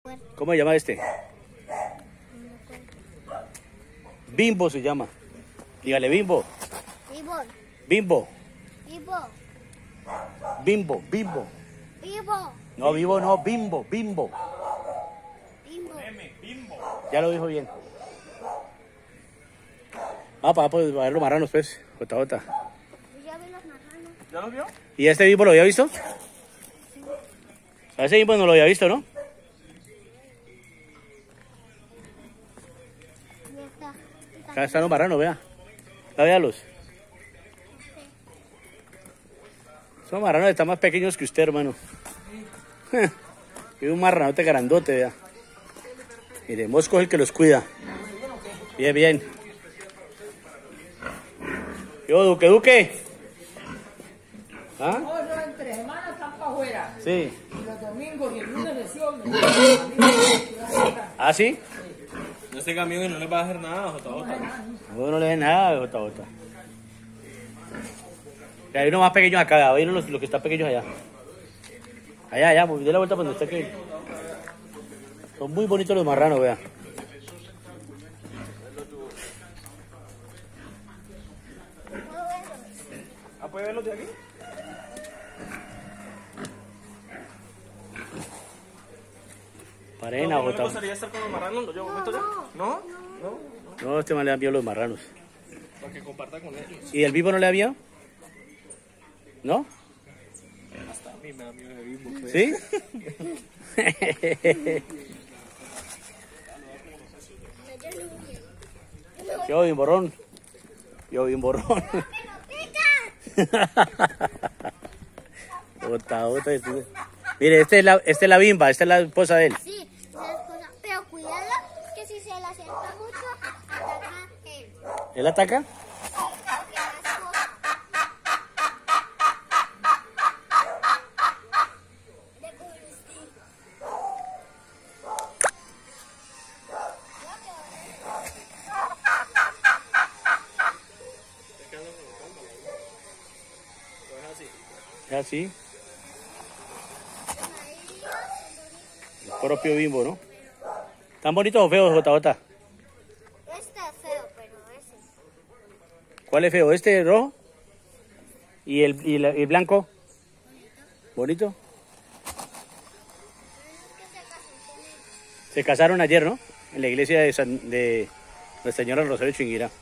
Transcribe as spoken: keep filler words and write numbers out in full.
¿Cómo se llama este? Bimbo se llama. Dígale Bimbo. Bimbo. Bimbo. Bimbo. Bimbo. Bimbo. Bimbo. No, vivo no, Bimbo. Bimbo. Bimbo. Ya lo dijo bien. Ah, para pues, ver los marranos, pues. Jota, jota. Ya vi los marranos. ¿Ya los vio? ¿Y este Bimbo lo había visto? A ese Bimbo no lo había visto, ¿no? Ya está. Acá están los marranos, vea. Ya véalos. Son marranos están más pequeños que usted, hermano. Y un marranote grandote, vea. Mire, Mosco es el que los cuida. Bien, bien. Yo, Duque, Duque. ¿Ah? No, no, entre semanas están para afuera. Sí. Y los domingos y el lunes lesión. ¿Ah, sí? No este camión y no les va a hacer nada, Jota Jota. No, no le den nada, Jota, Jota. Y hay unos más pequeños acá, hay unos los, los que están pequeños allá. Allá, allá, pues, dé la vuelta cuando esté aquí. Son muy bonitos los marranos, vea. ¿Ah, puede verlos de aquí? Parena, ¿No le Jota. gustaría estar con los marranos? ¿Lo llevo un momento ya? ¿No? ¿No? No, este man le da miedo los marranos. Para que comparta con ellos. ¿Y el Bimbo no le da miedo? ¿No? Hasta a mí me da miedo de Bimbo. pues. ¿Sí? Yo, Bimborrón. Yo, Bimborrón. Ota, ota. este- Mire, este es, la, este es la Bimba, esta es la esposa de él. Sí, esa es cosa. Pero cuidado que si se le acerca mucho, ataca él. ¿Él ataca? Porque la esposa. De Curistí. Es así. El propio Bimbo, ¿no? ¿Tan bonitos o feos, Jota, Jota? Este es feo, pero ese. ¿Cuál es feo? ¿Este rojo? ¿Y el, y la- y el blanco? ¿Bonito? Se casaron ayer, ¿no? En la iglesia de, San, de Nuestra Señora del Rosario Chinguirá.